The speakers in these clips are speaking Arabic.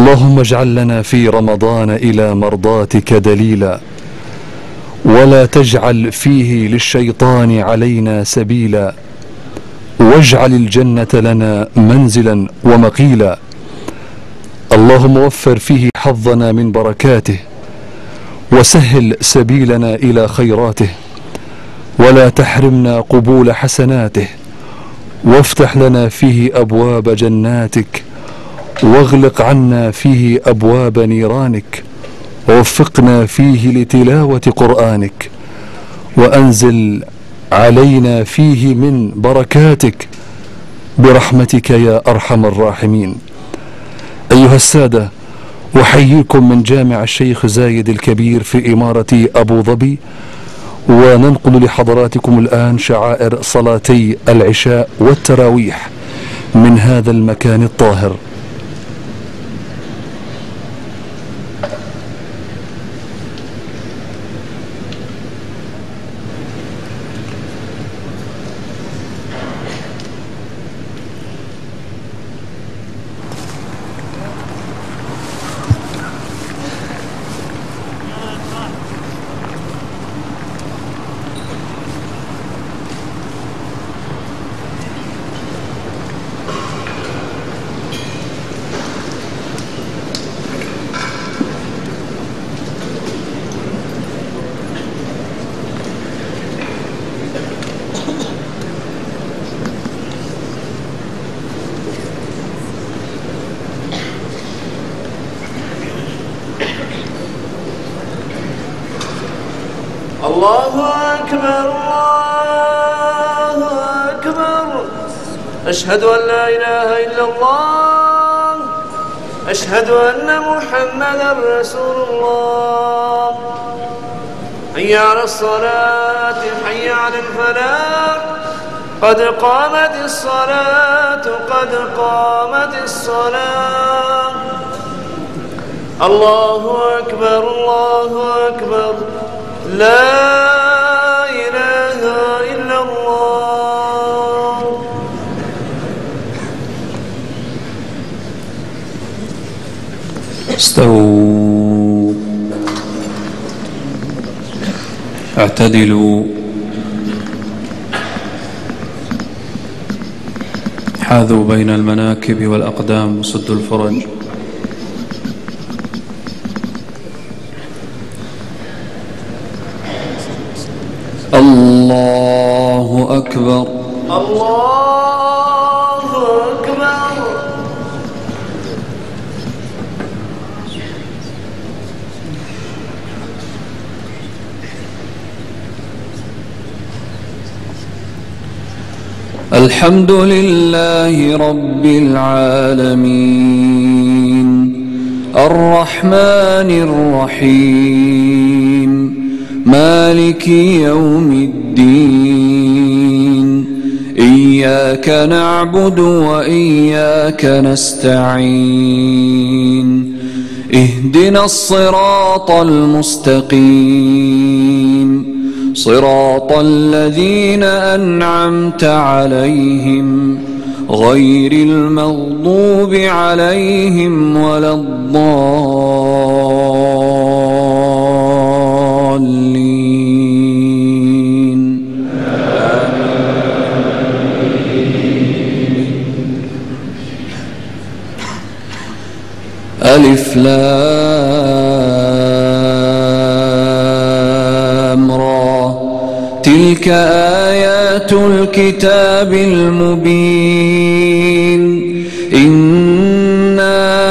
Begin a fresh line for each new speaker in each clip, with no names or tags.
اللهم اجعل لنا في رمضان إلى مرضاتك دليلا، ولا تجعل فيه للشيطان علينا سبيلا، واجعل الجنة لنا منزلا ومقيلا. اللهم وفر فيه حظنا من بركاته، وسهل سبيلنا إلى خيراته، ولا تحرمنا قبول حسناته، وافتح لنا فيه أبواب جناتك، واغلق عنا فيه أبواب نيرانك، ووفقنا فيه لتلاوة قرآنك، وأنزل علينا فيه من بركاتك برحمتك يا أرحم الراحمين. أيها السادة، أحييكم من جامع الشيخ زايد الكبير في إمارة أبو ظبي، وننقل لحضراتكم الآن شعائر صلاتي العشاء والتراويح من هذا المكان الطاهر.
الله أكبر الله أكبر، أشهد أن لا إله إلا الله، أشهد أن محمدا رسول الله. حي على الصلاة، حي على الفلاح، قد قامت الصلاة، قد قامت الصلاة. الله أكبر الله أكبر، لا إله إلا الله.
استووا، اعتدلوا، حاذوا بين المناكب والأقدام وسدوا الفرج. الله أكبر
الله أكبر.
الحمد لله رب العالمين، الرحمن الرحيم، مالك يوم الدين. إياك نعبد وإياك نستعين، اهدنا الصراط المستقيم، صراط الذين أنعمت عليهم غير المغضوب عليهم ولا الضالين. ألف لام را، تلك آيات الكتاب المبين. إنا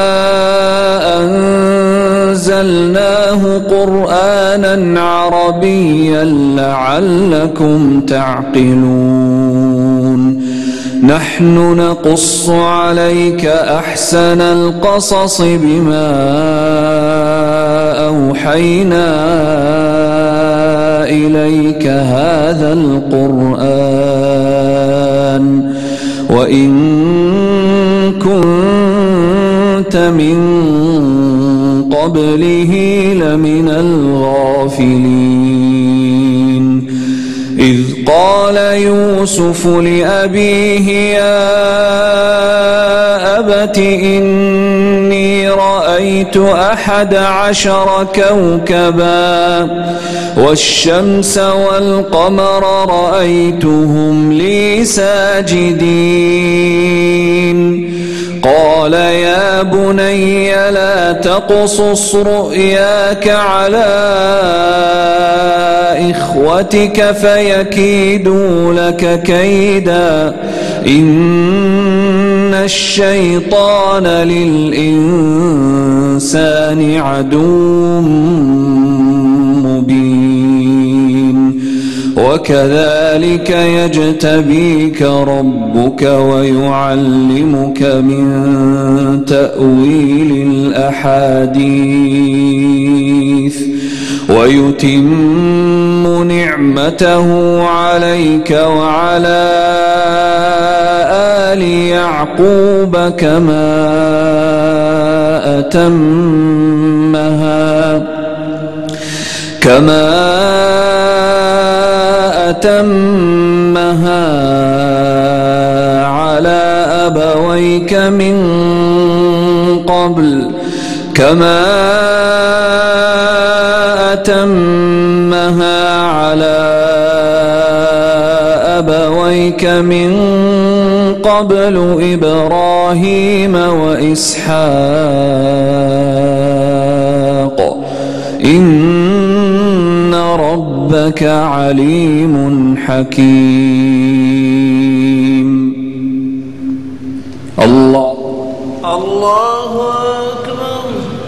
أنزلناه قرآنا عربيا لعلكم تعقلون. نحن نقص عليك أحسن القصص بما أوحينا إليك هذا القرآن، وإن كنت من قبله لمن الغافلين. إذ قال يوسف لأبيه يا
أبت إني رأيت 11 كوكبا والشمس والقمر رأيتهم لي ساجدين قال يا بني لا تقصص رؤياك على إخوتك فيكيدوا لك كيدا إن الشيطان للإنسان عدو مبين وكذلك يجتبيك ربك ويعلمك من تأويل الأحاديث ويتم نعمته عليك وعلى آل يعقوب كما أتمها على أبويك من قبل إبراهيم وإسحاق إن ربك عليم حكيم. الله
أكبر.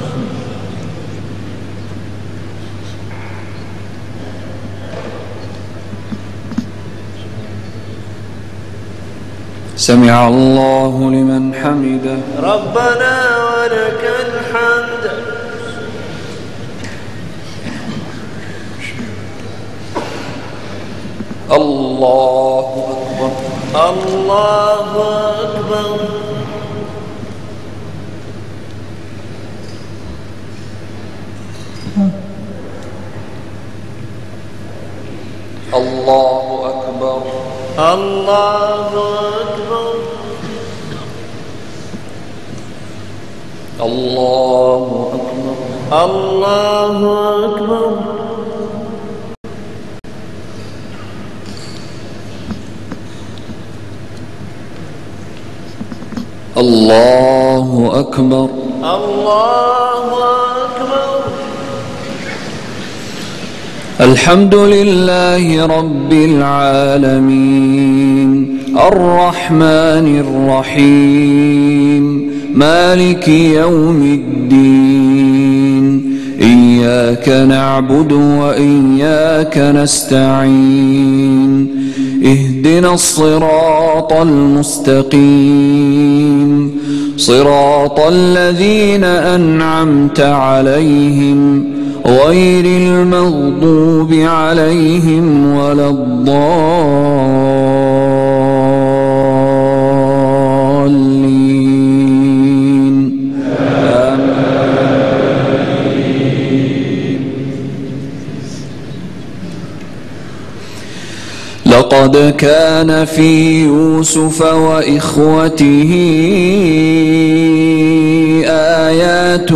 سمع الله لمن حمده.
ربنا ولك الحمد.
الله أكبر.
الله أكبر.
الله أكبر.
الله أكبر.
الله أكبر.
الله أكبر.
الله أكبر.
الله أكبر.
الحمد لله رب العالمين الرحمن الرحيم مالك يوم الدين إياك نعبد وإياك نستعين اهدنا الصراط المستقيم صراط الذين أنعمت عليهم غير المغضوب عليهم ولا الضالين آمين. لقد كان في يوسف وإخوته آيات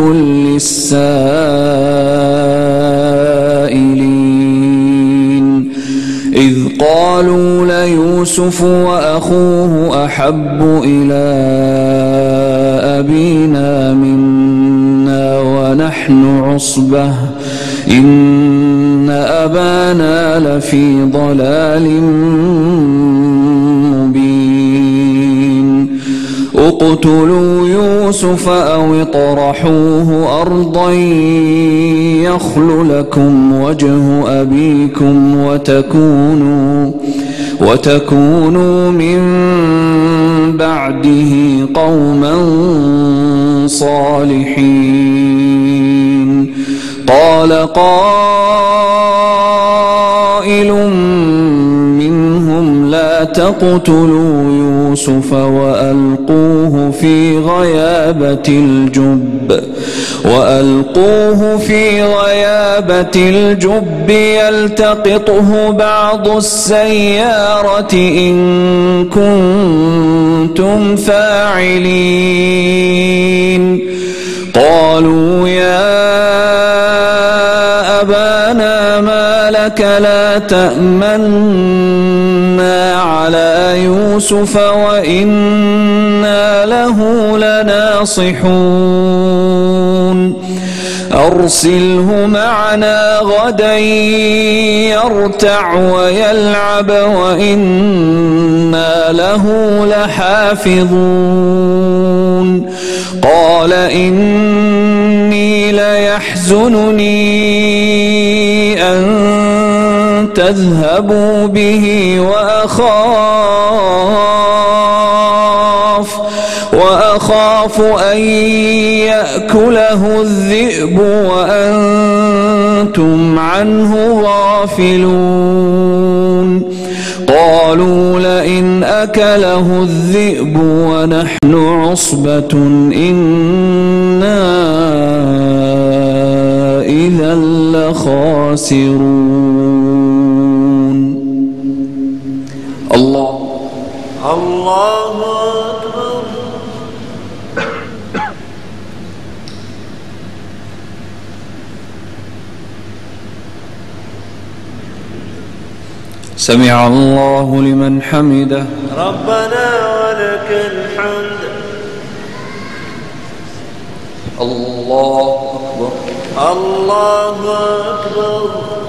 للسائلين إذ قالوا ليوسف وأخوه أحب إلى أبينا منا ونحن عصبة إن أبانا لفي ضلال مبين اقتلوا يوسف أو اطرحوه أرضا يخل لكم وجه أبيكم وتكونوا من بعده قوما صالحين. قال قائل منهم لا تقتلوا يوسف وألقوه في غيابة الجب يلتقطه بعض السيارة إن كنتم فاعلين قالوا يا أبانا ما لك لا تأمنا على يوسف وإنا له لناصحون أرسله معنا غدا يرتع ويلعب وإنا له لحافظون قال إني ليحزنني أن تذهبوا به وأخاف أن يأكله الذئب وأنتم عنه غافلون قالوا لئن أكله الذئب ونحن عصبة إنا إذا لخاسرون. الله
أكبر.
سمع الله لمن حمده
ربنا ولك الحمد.
الله أكبر.
الله أكبر.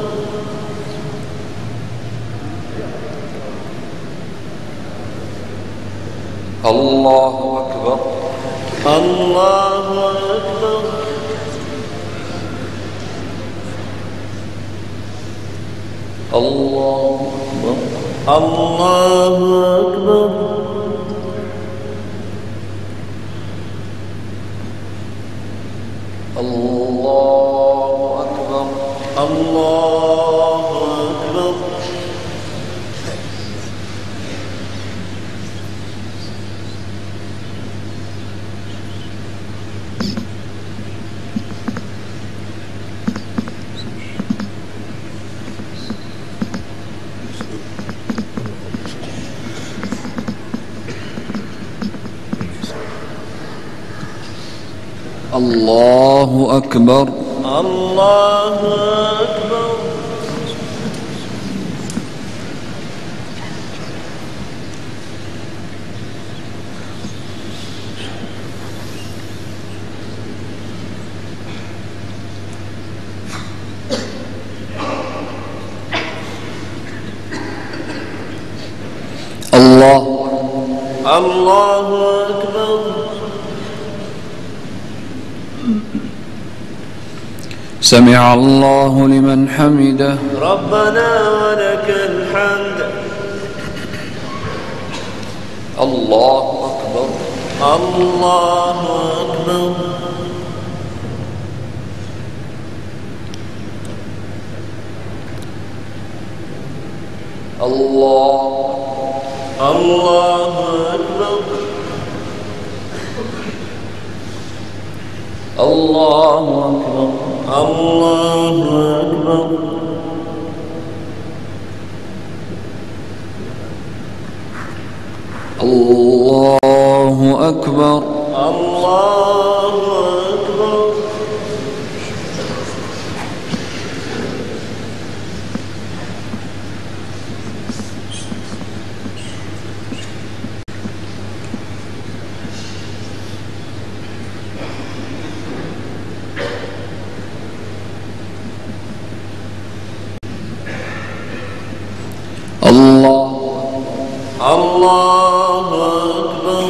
الله أكبر.
الله أكبر.
الله أكبر.
الله أكبر.
الله أكبر.
الله أكبر.
الله أكبر.
الله أكبر. الله أكبر.
سمع الله لمن حمده
ربنا ولك الحمد.
الله أكبر.
الله أكبر.
الله
أكبر.
الله أكبر.
الله أكبر.
الله أكبر.
الله أكبر. الله أكبر.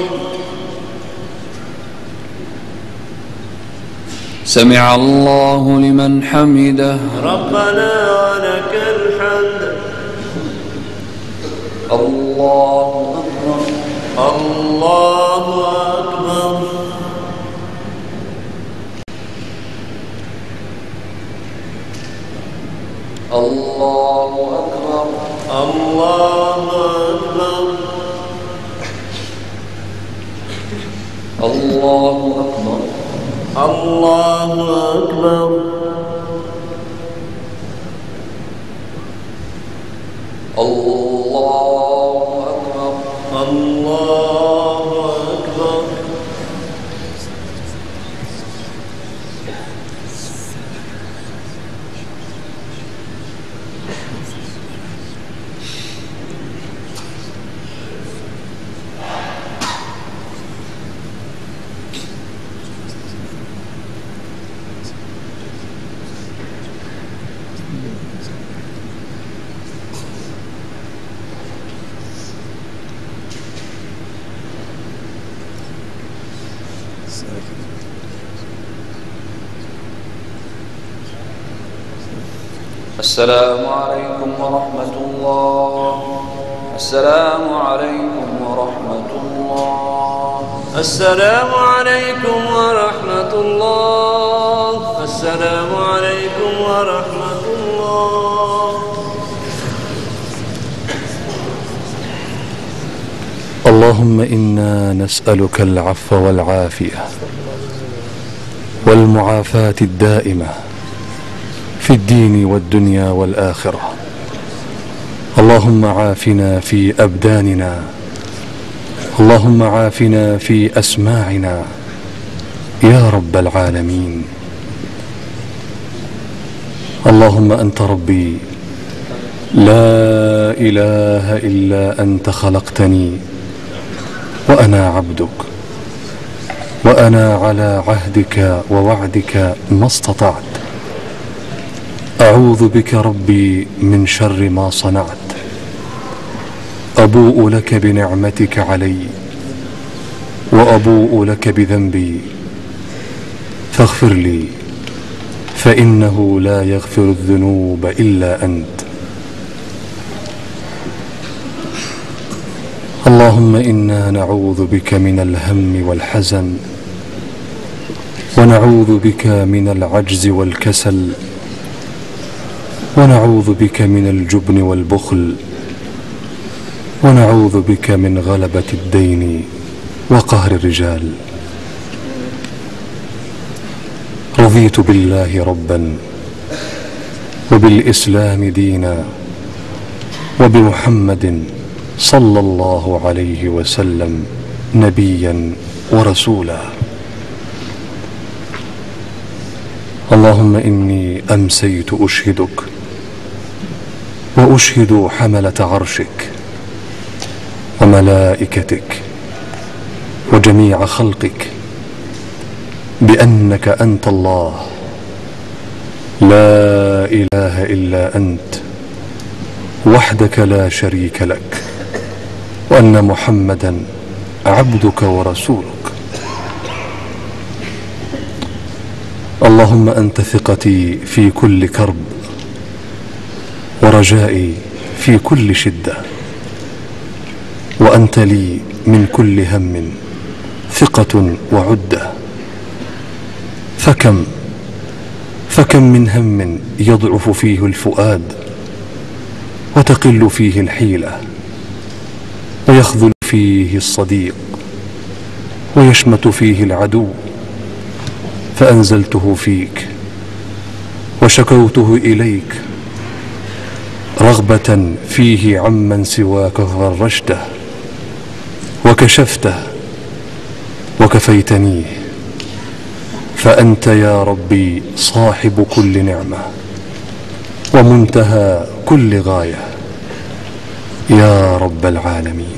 سمع الله لمن حمده
ربنا ولك الحمد.
الله أكبر.
الله أكبر.
الله أكبر.
الله أكبر.
الله أكبر.
الله أكبر.
الله أكبر.
الله أكبر.
السلام عليكم ورحمة الله. السلام عليكم ورحمة الله.
السلام عليكم ورحمة الله. السلام عليكم ورحمة الله.
اللهم إنا نسألك العفو والعافية والمعافاة الدائمة في الدين والدنيا والآخرة. اللهم عافنا في أبداننا، اللهم عافنا في أسماعنا يا رب العالمين. اللهم أنت ربي لا إله إلا أنت، خلقتني وأنا عبدك، وأنا على عهدك ووعدك ما استطعت. أعوذ بك ربي من شر ما صنعت. أبوء لك بنعمتك علي وأبوء لك بذنبي فاغفر لي، فإنه لا يغفر الذنوب إلا أنت. اللهم إنا نعوذ بك من الهم والحزن، ونعوذ بك من العجز والكسل، ونعوذ بك من الجبن والبخل، ونعوذ بك من غلبة الدين وقهر الرجال. رضيت بالله ربا وبالإسلام دينا وبمحمد صلى الله عليه وسلم نبيا ورسولا. اللهم إني أمسيت أشهدك وأشهد حملة عرشك وملائكتك وجميع خلقك بأنك أنت الله لا إله إلا أنت وحدك لا شريك لك، وأن محمدا عبدك ورسولك. اللهم أنت ثقتي في كل كرب، ورجائي في كل شدة، وأنت لي من كل هم ثقة وعدة. فكم من هم يضعف فيه الفؤاد، وتقل فيه الحيلة، ويخذل فيه الصديق، ويشمت فيه العدو، فأنزلته فيك وشكوته إليك رغبة فيه عمن سواك، ففرجته وكشفته وكفيتنيه. فأنت يا ربي صاحب كل نعمة ومنتهى كل غاية يا رب العالمين.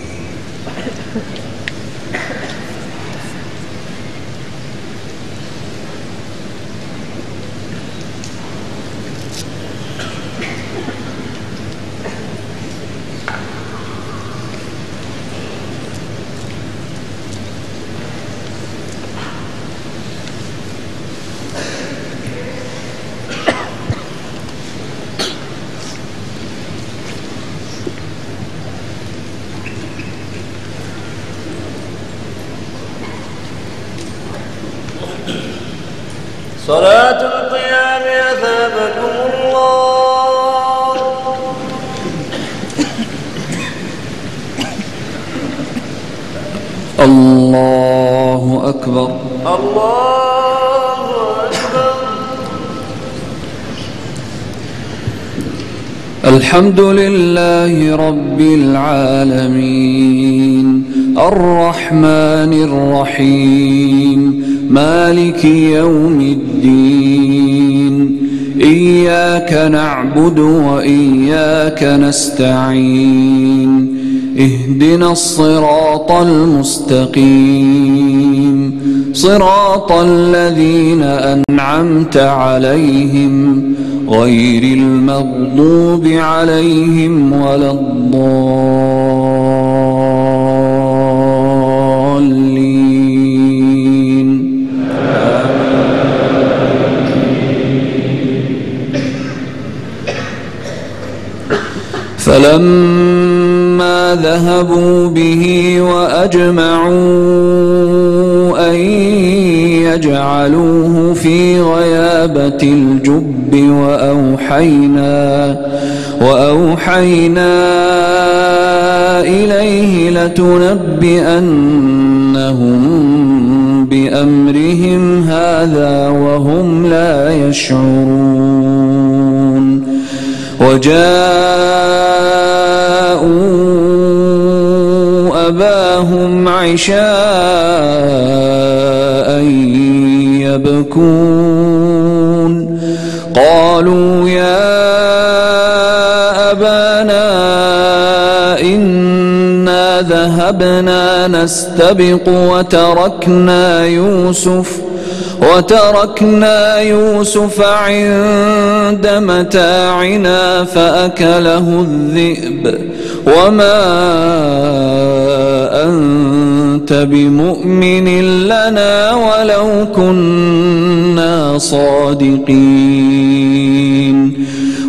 أكبر.
الله أكبر.
الحمد لله رب العالمين الرحمن الرحيم مالك يوم الدين إياك نعبد وإياك نستعين اهدنا الصراط المستقيم صراط الذين أنعمت عليهم غير المغضوب عليهم ولا الضالين. فلما ذهبوا به وأجمعوا أن يجعلوه في غيابة الجب وأوحينا إليه لتنبئنهم بأمرهم هذا وهم لا يشعرون. وجاءوا أباهم عشاء يبكون قالوا يا أبانا إنا ذهبنا نستبق وتركنا يوسف عند متاعنا فأكله الذئب وما أنت بمؤمن لنا ولو كنا صادقين.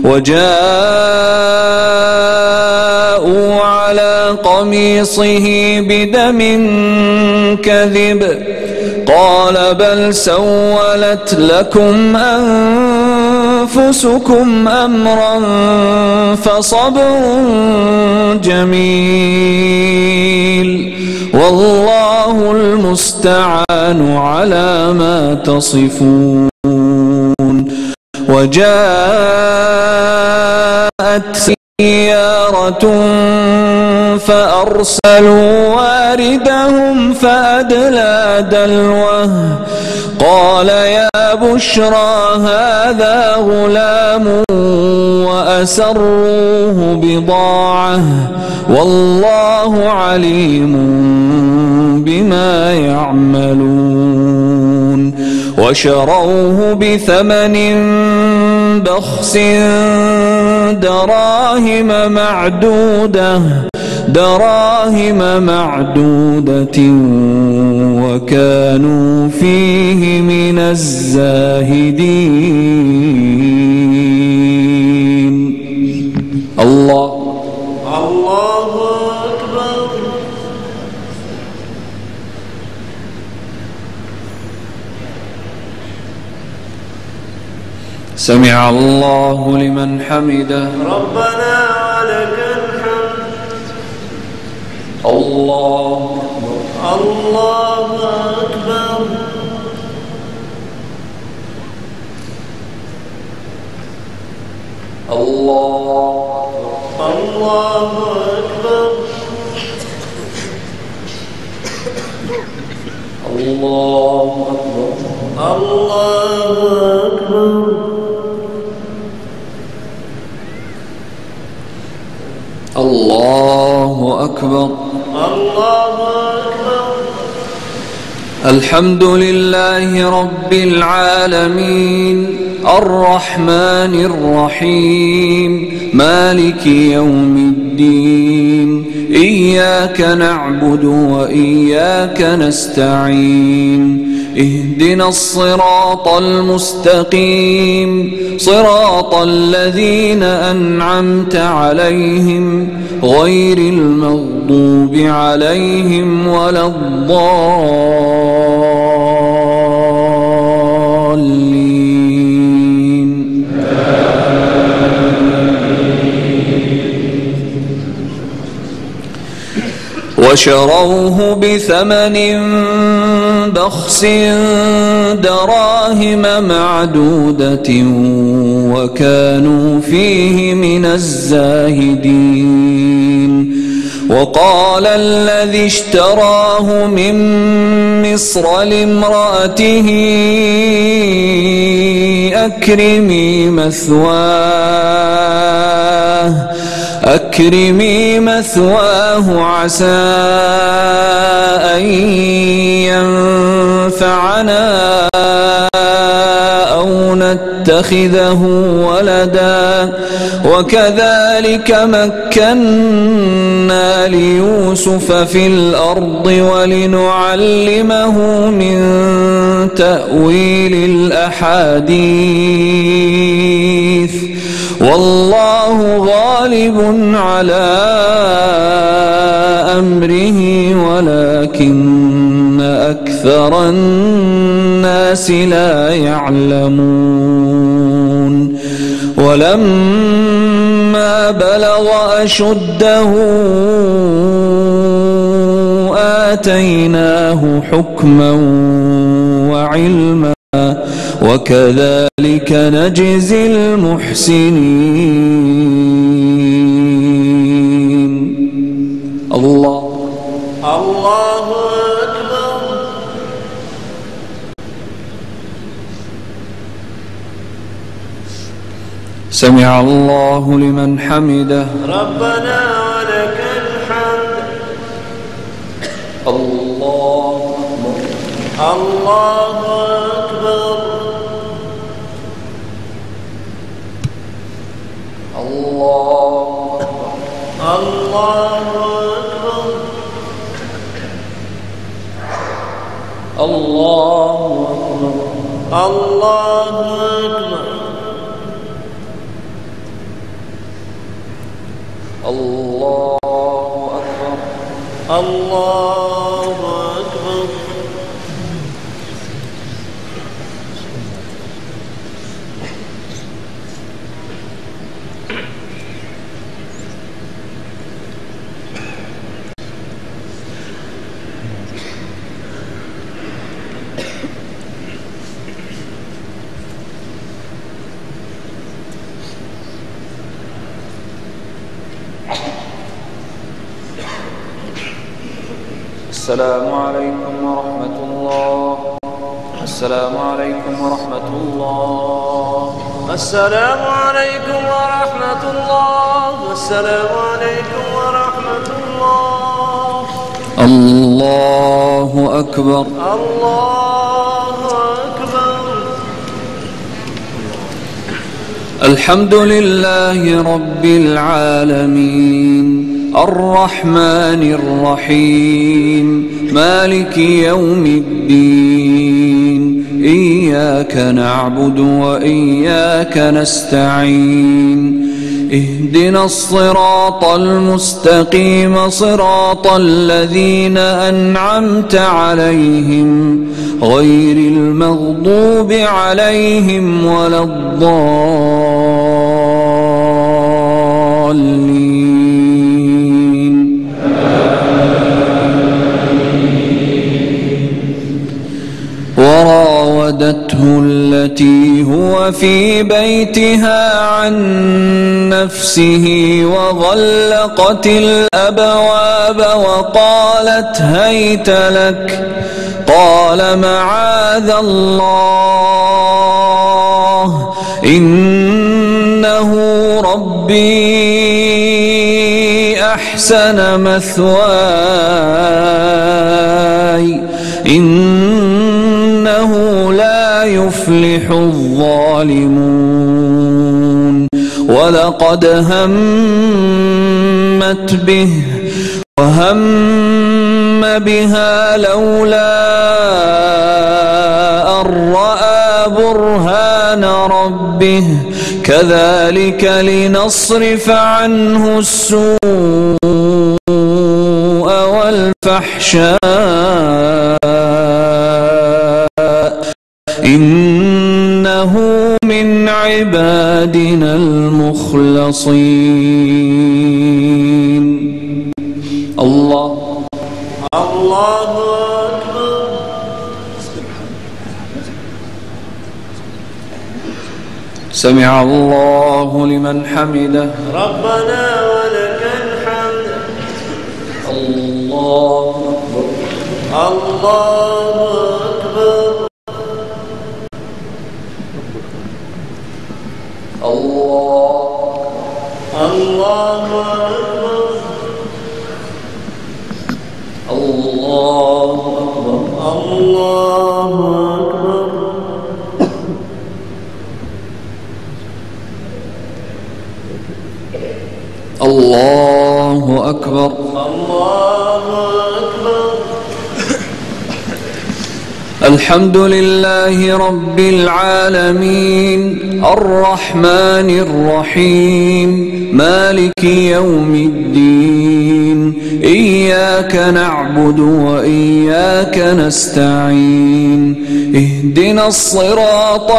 وجاءوا على قميصه بدم كذب قال بل سولت لكم أنفسكم أمرا فصبر جميل والله المستعان على ما تصفون. وجاءت سيارة فأرسلوا واردهم فأدلى دلوه قال يا بشرى هذا غلام وأسروه بضاعة والله عليم بما يعملون. وشروه بثمن بخس دراهم معدودة وكانوا فيه من الزاهدين. الله
أكبر.
سمع الله لمن حمده
ربنا ولك الحمد.
الله
أكبر.
الله
أكبر.
الله أكبر. الله أكبر. الحمد لله رب العالمين الرحمن الرحيم مالك يوم الدين إياك نعبد وإياك نستعين اهدنا الصراط المستقيم صراط الذين أنعمت عليهم غير المغضوب عليهم ولا الضالين. وشروه بثمن بخس دراهم معدودة وكانوا فيه من الزاهدين. وقال الذي اشتراه من مصر لامرأته أكرمي مثواه عسى أن ينفعنا أو نتخذه ولدا وكذلك مكنا ليوسف في الأرض ولنعلمه من تأويل الأحاديث والله غالب على أمره ولكن أكثر الناس لا يعلمون. ولما بلغ أشده آتيناه حكما وعلما وكذلك نجزي المحسنين. الله
أكبر.
سمع الله لمن حمده.
ربنا ولك الحمد.
الله
أكبر.
الله
أكبر.
الله أكبر.
الله أكبر.
الله أكبر.
الله أكبر.
السلام عليكم ورحمة الله. السلام عليكم ورحمة الله.
السلام عليكم ورحمة الله. السلام عليكم ورحمة الله.
الله أكبر.
الله أكبر.
الحمد لله رب العالمين الرحمن الرحيم مالك يوم الدين إياك نعبد وإياك نستعين اهدنا الصراط المستقيم صراط الذين أنعمت عليهم غير المغضوب عليهم ولا الضالين. وراودته التي هو في بيتها عن نفسه وغلقت الأبواب وقالت هيت لك قال معاذ الله إنه ربي أحسن مثواي إنه لا يفلح الظالمون. ولقد همت به وهم بها لولا أن رأى برهان ربه كذلك لنصرف عنه السوء والفحشاء إنه من عبادنا المخلصين. الله
الله أكبر.
سمع الله لمن حمده.
ربنا ولك الحمد.
الله أكبر.
الله أكبر. الله أكبر.
الله أكبر.
الله أكبر.
الله أكبر.
الله أكبر.
الحمد لله رب العالمين الرحمن الرحيم مالك يوم الدين إياك نعبد وإياك نستعين اهدنا الصراط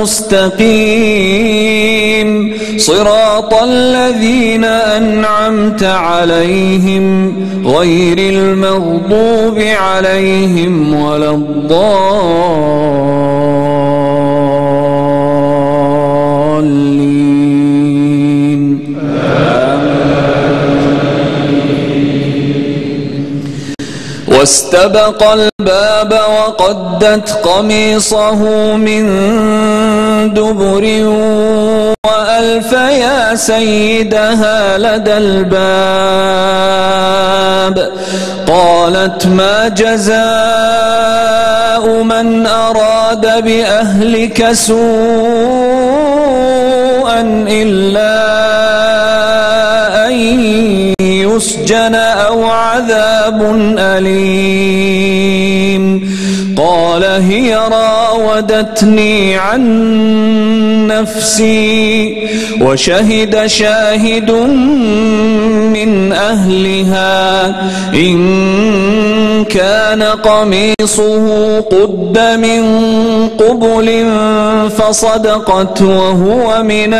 المستقيم صراط الذين أنعمت عليهم غير المغضوب عليهم ولا الضالين. واستبق الباب وقدت قميصه من دبر وألف يا سيدها لدى الباب قالت ما جزاء من أراد بأهلك سوءا إلا أن يسجن أو عذاب أليم قال هي راودتني عن نفسي وشهد شاهد من أهلها إن كان قميصه قد من قبل فصدقت وهو من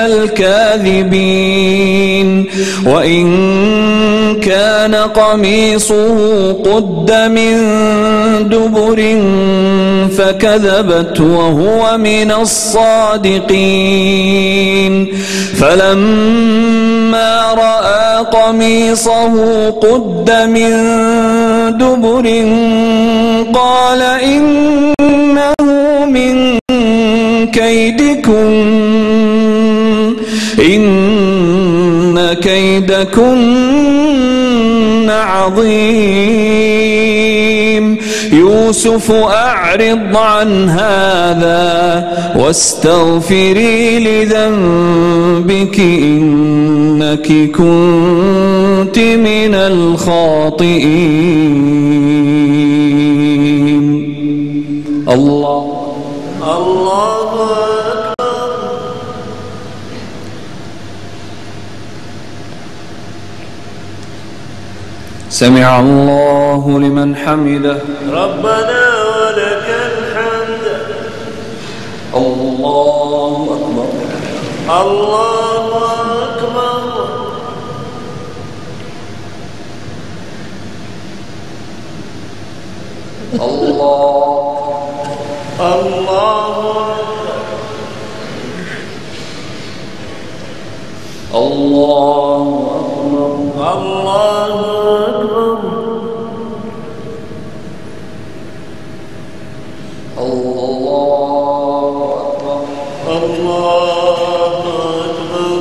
الكاذبين وإن كان قميصه قد من دبر فكذبت وهو من الصادقين فلما رأى قميصه قد من دبر قال إنه من كيدكن إن كيدكن عظيم يوسف أعرض عن هذا واستغفري لذنبك إنك كنت من الخاطئين. الله
أكبر.
سمع الله لمن حمده.
ربنا ولك الحمد.
الله أكبر.
الله أكبر.
الله أكبر.
الله أكبر.
الله أكبر.
الله أكبر.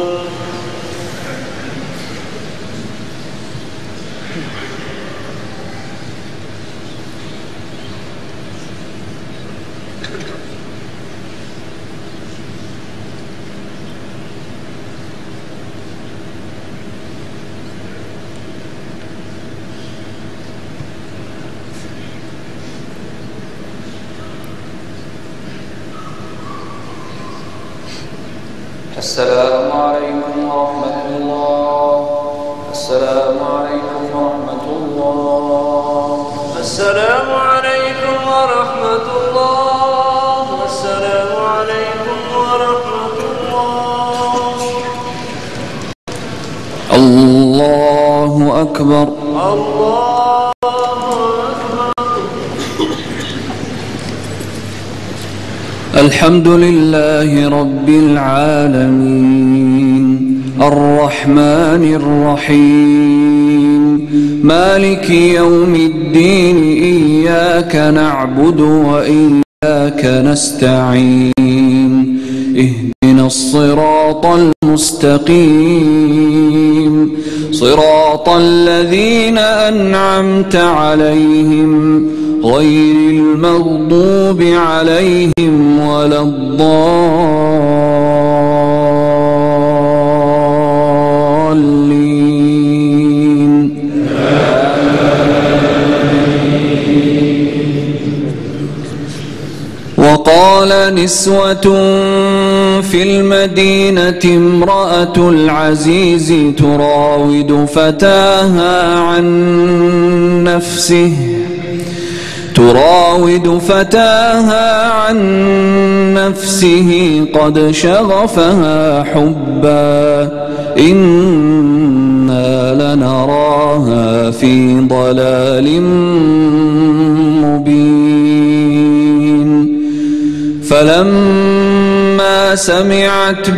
السلام عليكم ورحمة الله. السلام عليكم ورحمة الله.
السلام عليكم ورحمة الله. السلام عليكم ورحمة الله.
الله أكبر.
الله أكبر.
الحمد لله رب العالمين الرحمن الرحيم مالك يوم الدين إياك نعبد وإياك نستعين اهدنا الصراط المستقيم صراط الذين أنعمت عليهم غير المغضوب عليهم ولا الضالين. وقال نسوة في المدينة امرأة العزيز تراود فتاها عن نفسه قد شغفها حبا إنا لنراها في ضلال مبين. فلما سمعت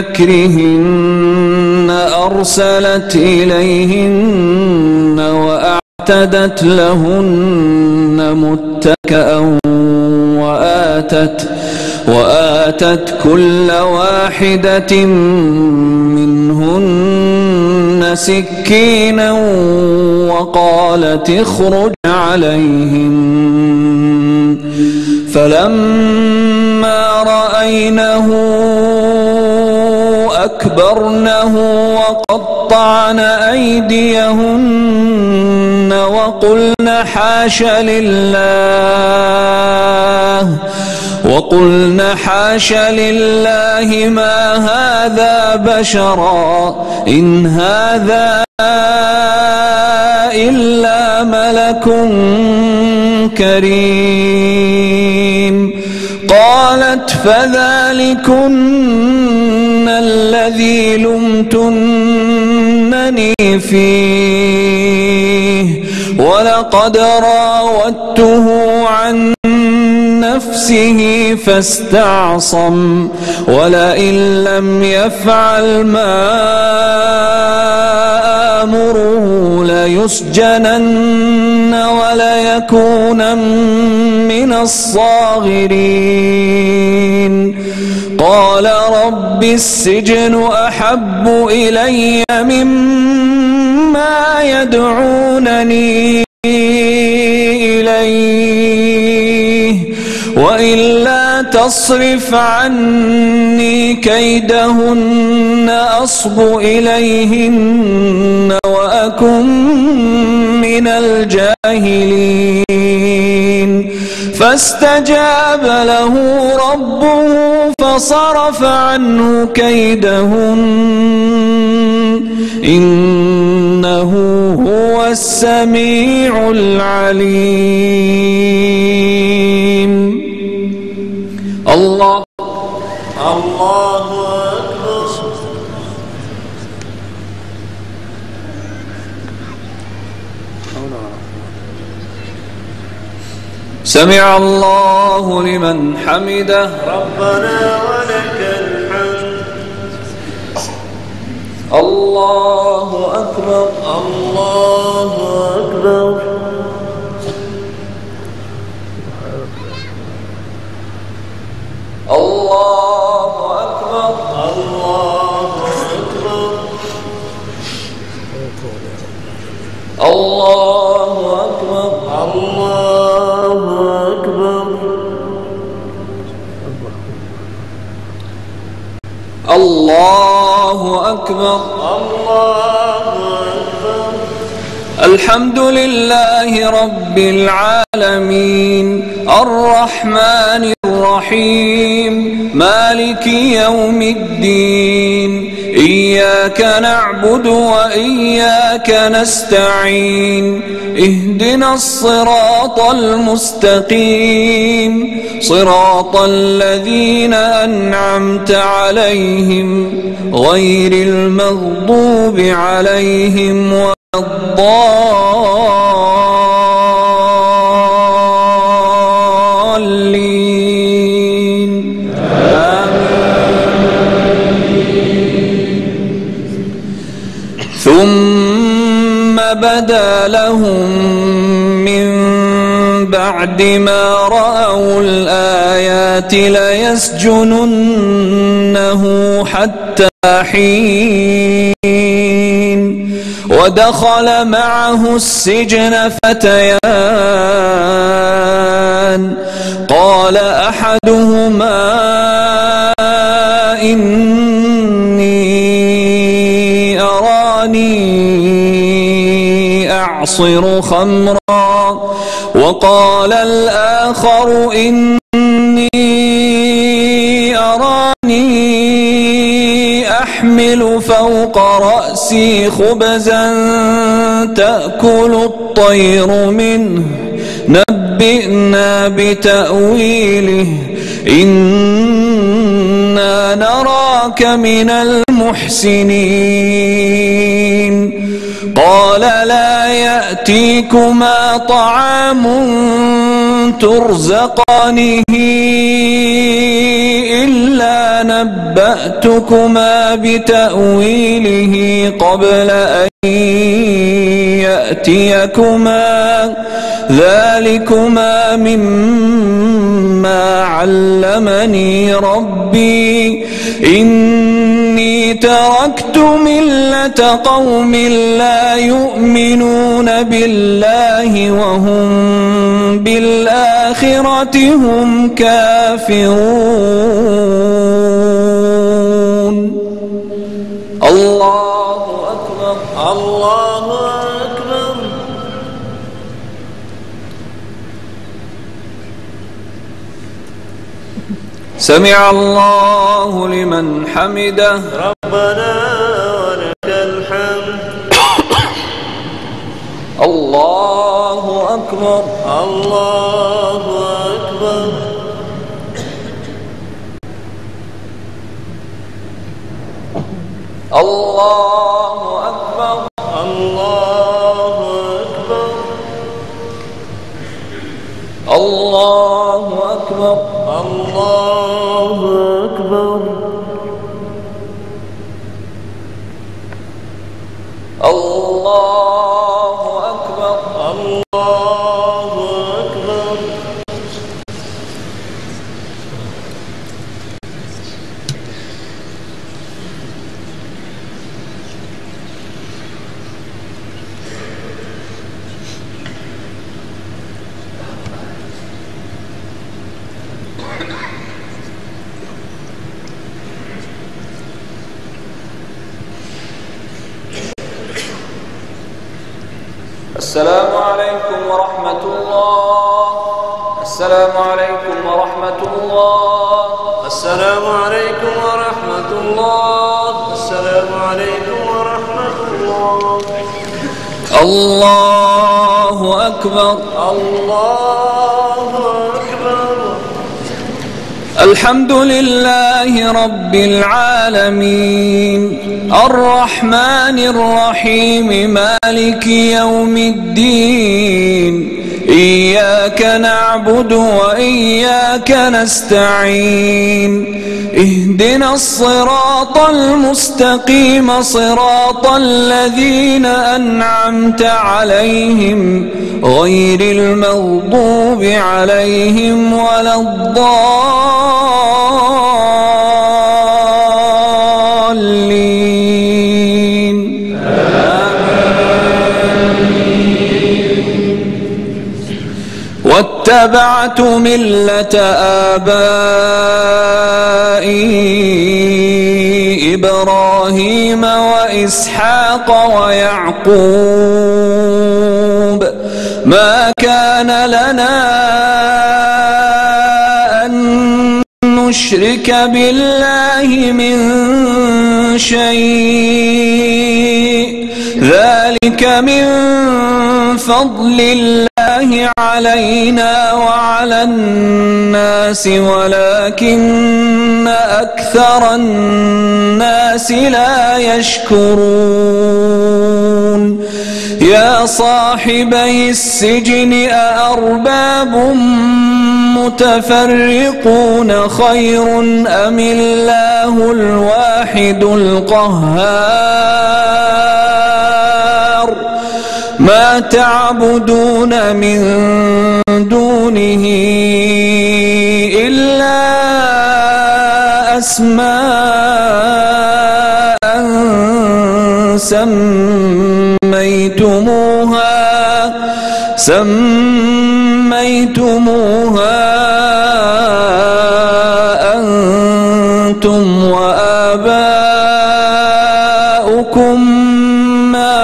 بمكرهن أرسلت إليهن وأعتدت لهن متكئا وآتت كل واحدة منهن سكينا وقالت اخرج عليهن. فلما رأينه أكبرنه وقطعن أيديهن وقلن حاش لله ما هذا بشرا إن هذا إلا ملك كريم. قالت فذلكن الذي لمتنني فيه ولقد راودته عن نفسه فاستعصم ولئن لم يفعل ما آمره ليسجنن وليكون من الصاغرين. قال رب السجن أحب إلي مما يدعونني إليه وإلا تصرف عني كيدهن أصب إليهن وأكن من الجاهلين. فاستجاب له ربه فصرف عنه كيدهن إنه هو السميع العليم. الله
أكبر.
سمع الله لمن حمده
ربنا ولك الحمد.
الله أكبر.
الله أكبر.
الله أكبر.
الله أكبر.
الله أكبر.
الله أكبر.
الله أكبر.
الله أكبر.
الحمد لله رب العالمين الرحمن الرحيم مالك يوم الدين إياك نعبد وإياك نستعين اهدنا الصراط المستقيم صراط الذين أنعمت عليهم غير المغضوب عليهم ولا الضالين. ثم بدا لهم من بعد ما رأوا الآيات ليسجننه حتى حين ودخل معه السجن فتيان قال أحدهما إني أراني أعصر خمرا وقال الآخر إني أراني أحمل فوق رأسي خبزا تأكل الطير منه نبئنا بتأويله إنا نراك من المحسنين قال لا يأتيكما طعام ترزقانه إلا نبأتكما بتأويله قبل أن يأتيكما ذلكما مما علمني ربي إني تركت ملة قوم لا يؤمنون بالله وهم بالآخرة هم كافرون. الله أكبر.
الله أكبر.
سمع الله لمن حمده.
ربنا ولك الحمد.
الله أكبر.
الله أكبر.
الله أكبر.
الله أكبر.
الله أكبر.
الله أكبر.
الله أكبر.
الله أكبر.
السلام عليكم ورحمة الله. السلام عليكم ورحمة الله.
السلام عليكم ورحمة الله. السلام عليكم ورحمة الله.
الله أكبر.
الله أكبر.
الحمد لله رب العالمين الرحمن الرحيم مالك يوم الدين إياك نعبد وإياك نستعين اهدنا الصراط المستقيم صراط الذين أنعمت عليهم غير المغضوب عليهم ولا الضالين. واتبعت ملة آبائي إبراهيم وإسحاق ويعقوب ما كان لنا أن نشرك بالله من شيء ذلك من فضل الله علينا وعلى الناس ولكن أكثر الناس لا يشكرون. يا صاحبي السجن أأرباب متفرقون خير أم الله الواحد القهار ما تعبدون من دونه إلا أسماء سميتموها أنتم وآباؤكم ما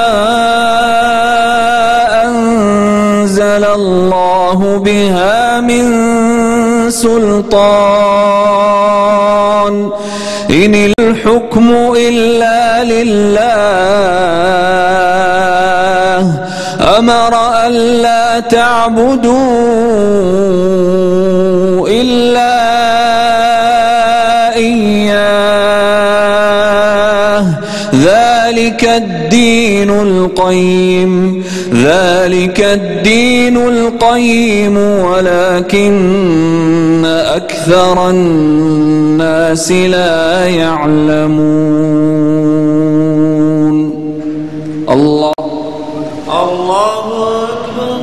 أنزل الله بها من سلطان إن الحكم إلا لله أمر ألا تعبدوا إلا إياه ذلك الدين القيم ولكن أكثر الناس لا يعلمون. الله
أكبر.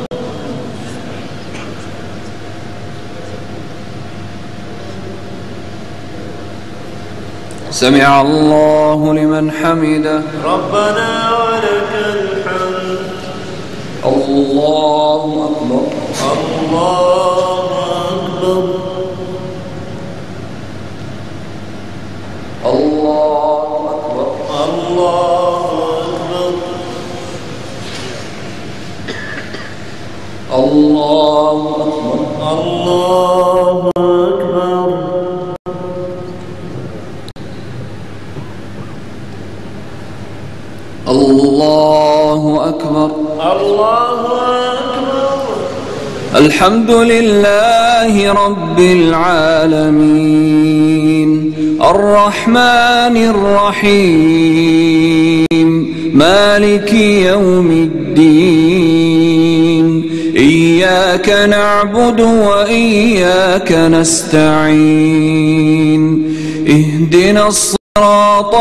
سمع الله لمن حمده.
ربنا ولك الحمد.
الله أكبر.
الله أكبر.
الله أكبر.
الله أكبر.
الله أكبر.
الله أكبر.
الله أكبر.
الله أكبر.
الحمد لله رب العالمين الرحمن الرحيم مالك يوم الدين إياك نعبد وإياك نستعين اهدنا الصراط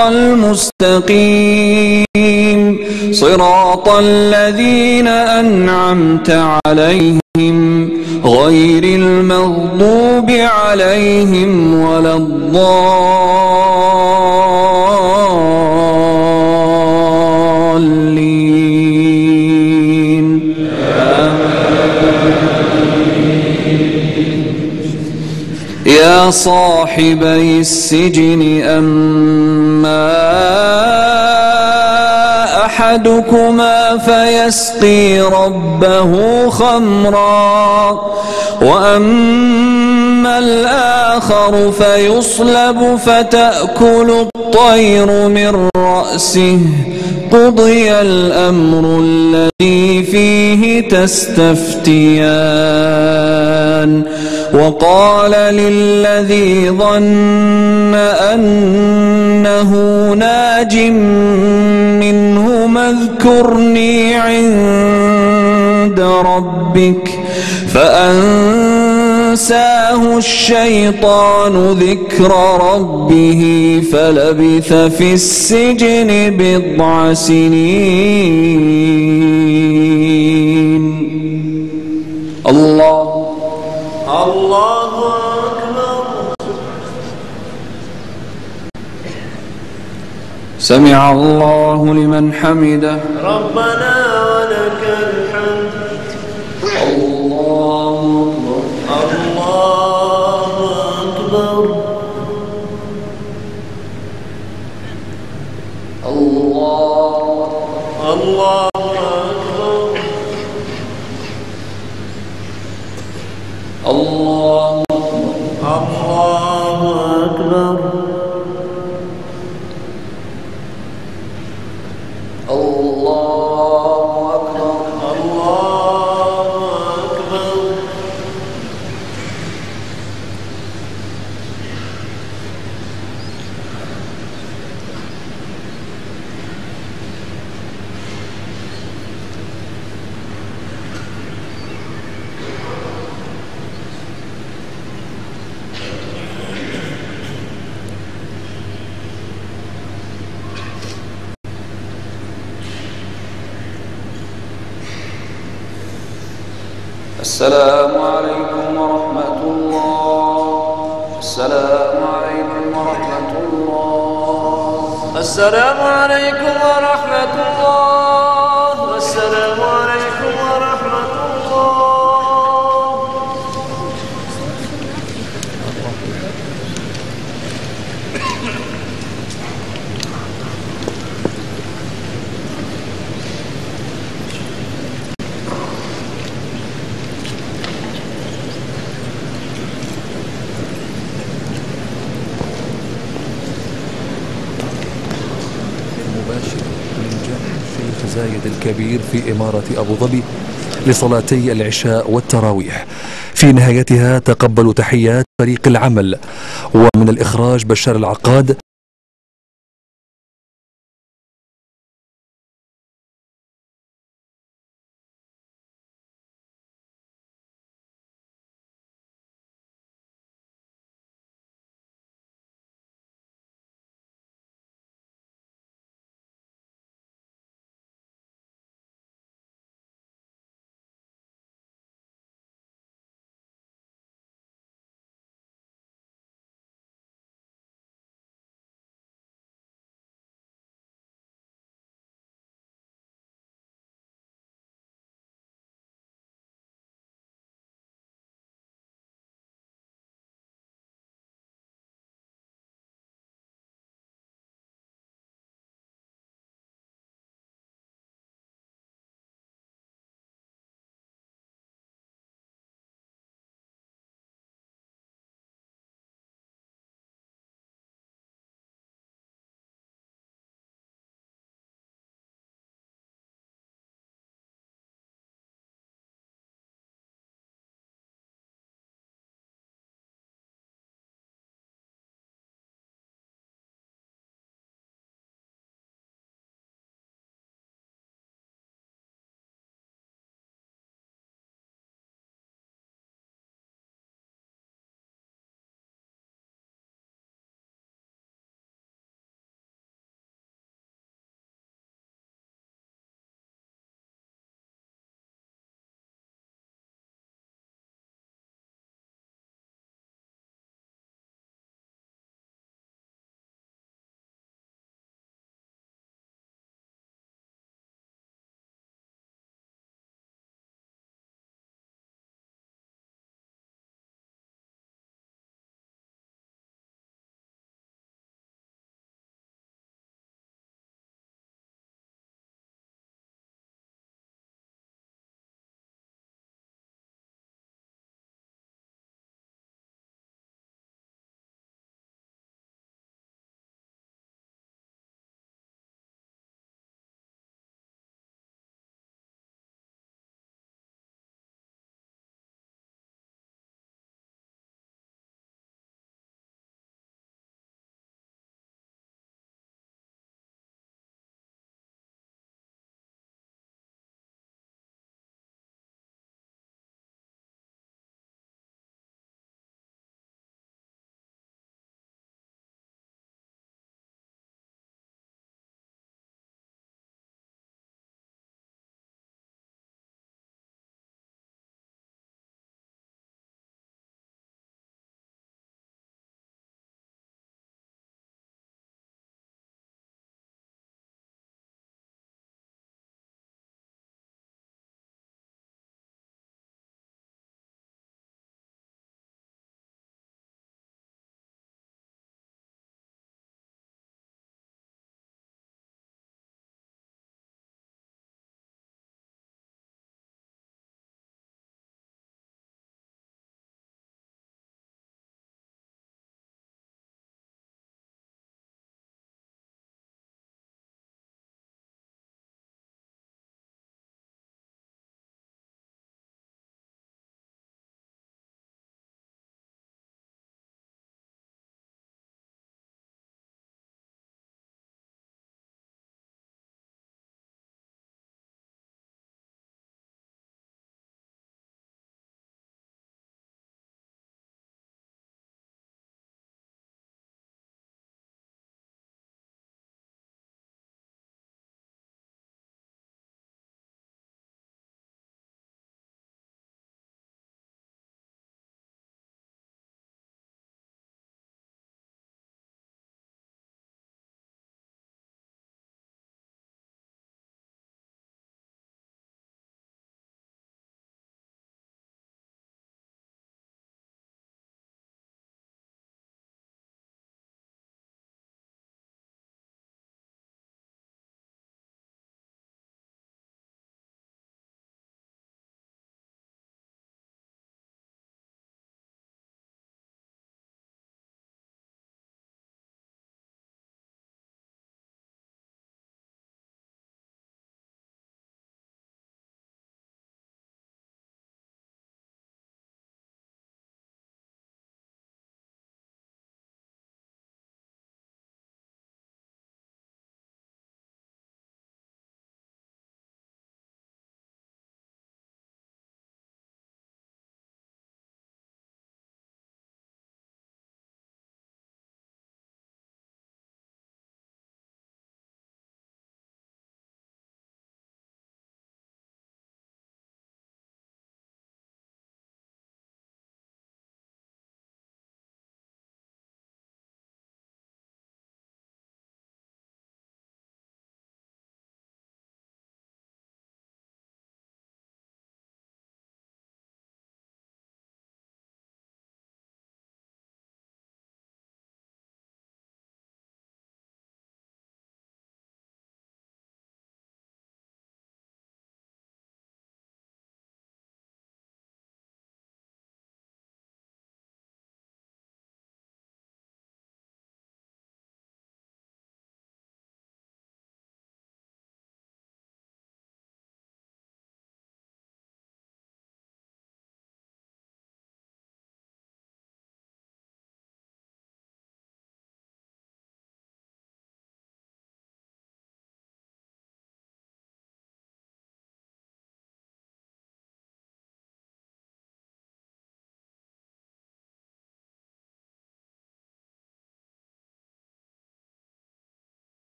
المستقيم صراط الذين أنعمت عليهم غير المغضوب عليهم ولا الضالين. يا صاحبي السجن أما أحدكما فيسقي ربه خمرا وأما الآخر فيصلب فتأكل الطير من رأسه قضي الأمر الذي فيه تستفتيان. وقال للذي ظن أنه ناج منهما اذكرني عند ربك فأنساه الشيطان ذكر ربه فلبث في السجن بضع سنين. الله
أكبر.
سمع الله لمن حمده.
ربنا ولك الحمد.
الله
أكبر.
الله
الله أكبر.
الله
أكبر.
السلام عليكم ورحمة الله. السلام عليكم ورحمة الله.
السلام عليكم ورحمة الله. السلام عليكم ورحمة الله.
من جامع الشيخ زايد الكبير في إمارة أبو ظبي لصلاتي العشاء والتراويح. في نهايتها تقبلوا تحيات فريق العمل، ومن الإخراج بشار العقاد.